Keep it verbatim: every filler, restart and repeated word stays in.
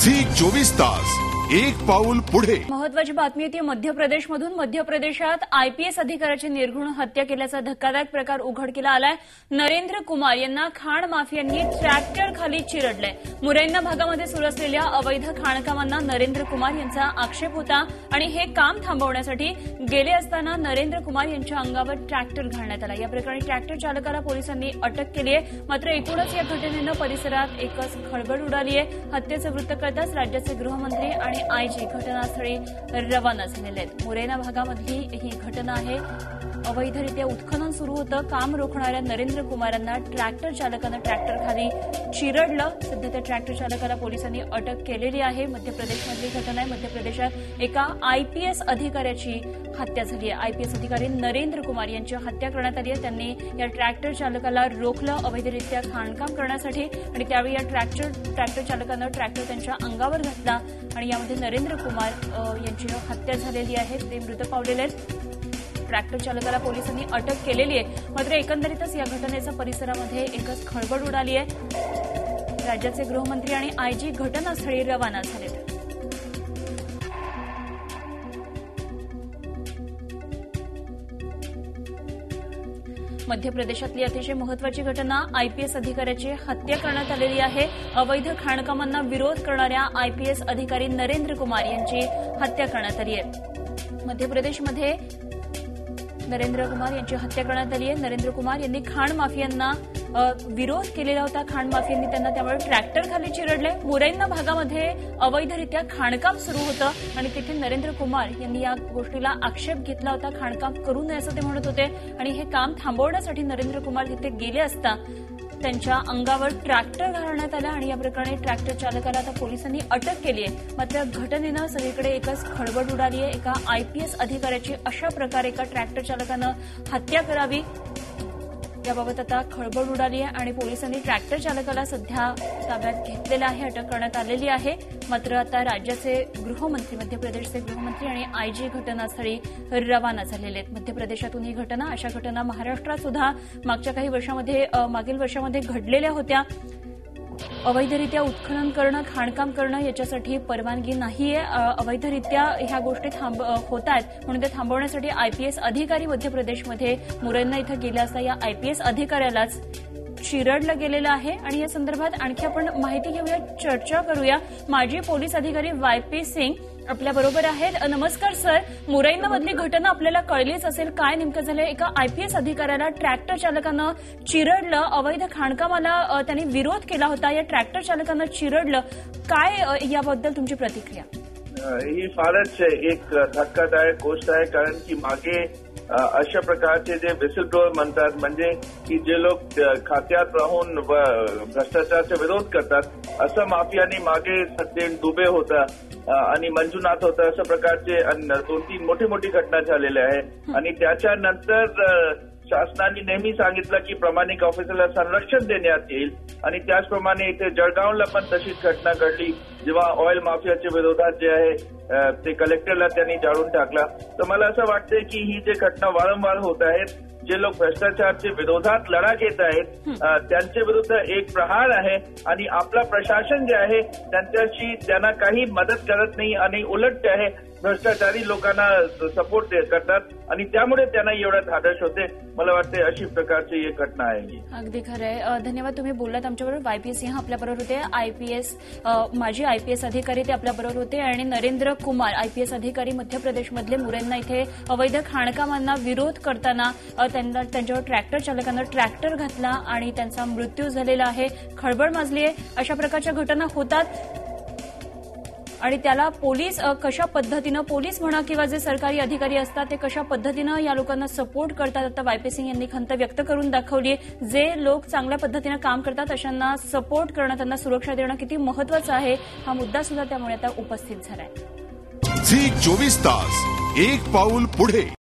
Zee चोवीस तास एक पाऊल पुढे। महत्वाची बातमी येते मध्य प्रदेशमधून। मध्य प्रदेशात आयपीएस अधिकाऱ्याची निर्घृण हत्या केल्याचा धक्कादायक प्रकार उघडकीला आलाय। नरेंद्र कुमार यांना खाण माफियांनी ट्रॅक्टर खाली चिरडलंय। मुरैना भागामध्ये सुरू असलेल्या अवैध खाणकामांना नरेंद्र कुमार यांचा आक्षेप होता आणि हे काम थांबवण्यासाठी गेले असताना नरेंद्र कुमार यांच्या अंगावर ट्रॅक्टर घालण्यात आला। या प्रकरणी ट्रॅक्टर चालकाला पोलिसांनी अटक केली आहे। मात्र एकूणच या घटनेनं परिसरात एकच खळबळ उडाली आहे। हत्येचं वृत्त कळताच राज्याचे गृहमंत्री आणि आयजी घटनास्थळी रवाना झालेले आहेत। मुरैना भागामधली ही घटना आहे। अवैधरित्या उत्खनन सुरू होतं। काम रोखणाऱ्या नरेंद्र कुमारांना ट्रॅक्टर चालकानं ट्रॅक्टर खाली चिरडलं। सध्या त्या ट्रॅक्टर चालकाला पोलिसांनी अटक केलेली आहे। मध्य प्रदेशमधली घटना आहे। मध्य प्रदेशात एका आयपीएस अधिकाऱ्याची हत्या झाली आहे। आयपीएस अधिकारी नरेंद्र कुमार यांची हत्या करण्यात आली आहे। त्यांनी या ट्रॅक्टर चालकाला रोखलं अवैधरित्या खाणकाम करण्यासाठी आणि त्यावेळी या ट्रॅक्टर ट्रॅक्टर चालकानं ट्रॅक्टर त्यांच्या अंगावर घातला आणि यामध्ये नरेंद्र कुमार यांची हत्या झालेली आहे। ते मृत पावलेले आहेत। ट्रॅक्टर चालकाला पोलिसांनी अटक केलेली आहे। मात्र एकंदरीतच या घटनेचा परिसरामध्ये एकच खळबळ उडाली आहे। राज्याचे गृहमंत्री आणि आयजी घटनास्थळी रवाना झालेत। मध्य प्रदेशातली अतिशय महत्वाची घटना आयपीएस अधिकाऱ्याची हत्या करण्यात आलेली आहे। अवैध खाणकामांना विरोध करणाऱ्या आयपीएस अधिकारी नरेंद्र कुमार यांची हत्या करण्यात आली आहे। मध्य प्रदेशमध्ये नरेंद्र कुमार यांची हत्या करण्यात आली आहे। नरेंद्र कुमार यांनी खाण माफियांना विरोध केलेला होता। खाण माफियांनी त्यांना त्यामुळे ट्रॅक्टर खाली चिरडले। मुरैना भागामध्ये अवैधरित्या खाणकाम सुरू होतं आणि तिथे नरेंद्र कुमार यांनी या गोष्टीला आक्षेप घेतला होता। खाणकाम करू नये असं ते म्हणत होते आणि हे काम थांबवण्यासाठी नरेंद्र कुमार तिथे गेले असता त्यांच्या अंगावर ट्रॅक्टर घालण्यात आला आणि या प्रकरणी ट्रॅक्टर चालकाला आता पोलिसांनी अटक केली आहे। मात्र घटनेनं सगळीकडे एकच खळबळ उडाली आहे। एका आयपीएस अधिकाऱ्याची अशा प्रकारे एका ट्रॅक्टर चालकानं हत्या करावी याबाबत आता खळबळ उडाली आहे आणि पोलिसांनी ट्रॅक्टर चालकाला सध्या ताब्यात घेतलेलं आहे। अटक करण्यात आलेली आहे। मात्र आता राज्याचे गृहमंत्री मध्य प्रदेशचे गृहमंत्री आणि आयजी घटनास्थळी रवाना झालेले आहेत। मध्य प्रदेशातून ही घटना अशा घटना महाराष्ट्रात सुद्धा मागच्या काही वर्षामध्ये मागील वर्षामध्ये घडलेल्या होत्या। अवैधरित्या उत्खनन करणं खाणकाम करणं याच्यासाठी परवानगी नाहीये। अवैधरित्या ह्या गोष्टी थांब होत आहेत म्हणून ते थांबवण्यासाठी आयपीएस अधिकारी मध्य प्रदेशमध्ये मुरैना इथं गेले असता या आयपीएस अधिकाऱ्यालाच चिरडलं गेलेलं आहे आणि या संदर्भात आणखी आपण माहिती घेऊया, चर्चा करूया। माजी पोलीस अधिकारी वाय पी सिंग आपल्या बरोबर आहेत। नमस्कार सर, मुरैनामधली घटना आपल्याला कळलीच असेल, काय नेमकं झालं? एका आयपीएस अधिकाऱ्याला ट्रॅक्टर चालकानं चिरडलं, अवैध खाणकामाला त्यांनी विरोध केला होता, या ट्रॅक्टर चालकानं चिरडलं, काय याबद्दल तुमची प्रतिक्रिया? ही फारच एक धक्कादायक गोष्ट आहे, कारण की मागे अशा प्रकारचे जे विसिल ब्लोअर म्हणतात, म्हणजे की जे लोक खात्यात राहून भ्रष्टाचाराचा विरोध करतात, असं माफियानी मागे सत्येन दुबे होता आणि मंजुनाथ होता, अशा प्रकारचे दोन तीन मोठी मोठी घटना झालेल्या आहे। आणि त्याच्यानंतर शासनाने नेहमी सांगितलं की प्रामाणिक ऑफिसरला संरक्षण देण्यात येईल आणि त्याचप्रमाणे इथे जळगावला पण तशीच घटना घडली, जेव्हा ऑइल माफियाच्या विरोधात जे आहे ते कलेक्टरला त्यांनी जाळून टाकला। तर मला असं वाटतंय की ही जे घटना वारंवार होत आहेत, जे लोक भ्रष्टाचारच्या विरोधात लढा घेत आहेत त्यांच्या विरुद्ध एक प्रहार आहे आणि आपला प्रशासन जे आहे त्यांच्याशी त्यांना काही मदत करत नाही आणि उलट आहे भ्रष्टाचारी लोकांना सपोर्ट करतात आणि त्यामुळे त्यांना एवढा धाडस होते। मला वाटते अशी प्रकारची एक घटना आहे। अगदी खरं आहे। धन्यवाद, तुम्ही बोललात आमच्याबरोबर। वाय पी सिंह आपल्याबरोबर होते, आयपीएस माजी आयपीएस अधिकारी ते आपल्याबरोबर होते आणि नरेंद्र कुमार आयपीएस अधिकारी मध्य प्रदेशमधले मुरैना इथे अवैध खाणकामांना विरोध करताना त्यांना त्यांच्यावर ट्रॅक्टर चालकानं ट्रॅक्टर घातला आणि त्यांचा मृत्यू झालेला आहे। खळबळ माजली आहे। अशा प्रकारच्या घटना होतात आणि त्याला पोलीस कशा पद्धतीनं, पोलीस म्हणा किंवा जे सरकारी अधिकारी असतात ते कशा पद्धतीनं या लोकांना सपोर्ट करतात, आता वाय पी सिंग यांनी खंत व्यक्त करून दाखवली आहे। जे लोक चांगल्या पद्धतीनं काम करतात अशांना सपोर्ट करणं, त्यांना सुरक्षा देणं किती महत्वाचं आहे हा मुद्दा सुद्धा त्यामुळे आता उपस्थित झालाय। झी चोवीस तास एक पाऊल पुढे।